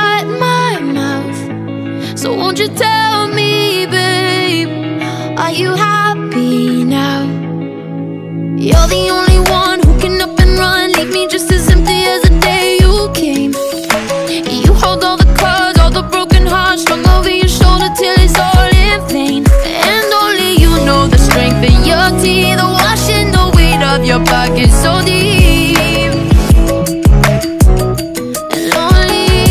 shut my mouth. So won't you tell me, babe, are you happy now? You're the only one who can up and run, leave me just as empty as the day you came. You hold all the cards, all the broken hearts strung over your shoulder till it's all in vain. And only you know the strength in your teeth, the washing the weight of your pockets so deep. And lonely,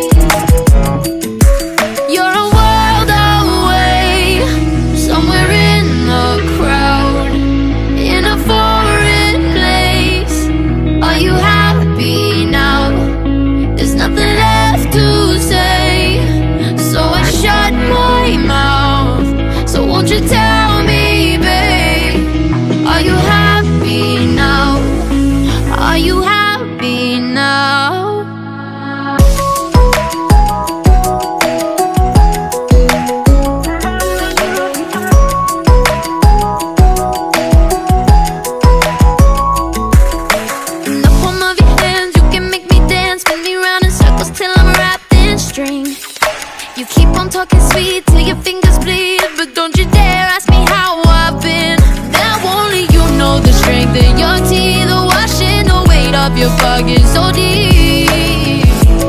you're a world away, somewhere in the crowd, in a foreign place. Are you happy now? There's nothing left to say, so I shut my mouth. So won't you tell me, babe, are you happy now? Are you happy now? In the palm of your hands, you can make me dance, spin me round in circles till I'm wrapped in string. You keep on talking sweet till your fingers bleed, but don't you dare ask me how I've been. Now only you know the strength in your teeth, the washing the weight of your pockets so deep.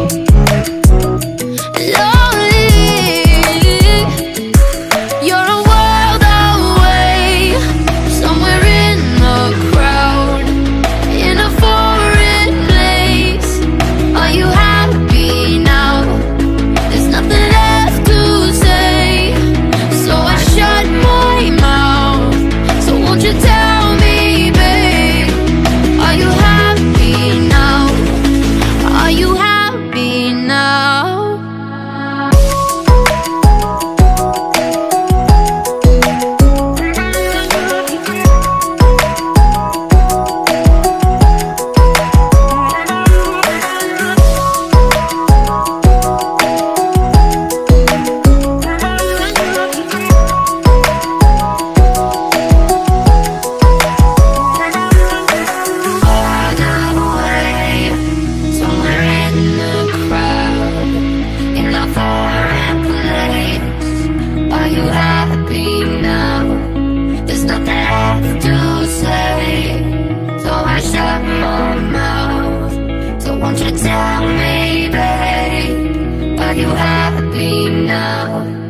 Lonely, you're a world away, somewhere in the crowd, in a foreign place. Are you happy now? There's nothing left to say, so I shut my mouth. So won't you tell me, babe, are you happy now? Are you happy now? Won't you tell me, babe, are you happy now?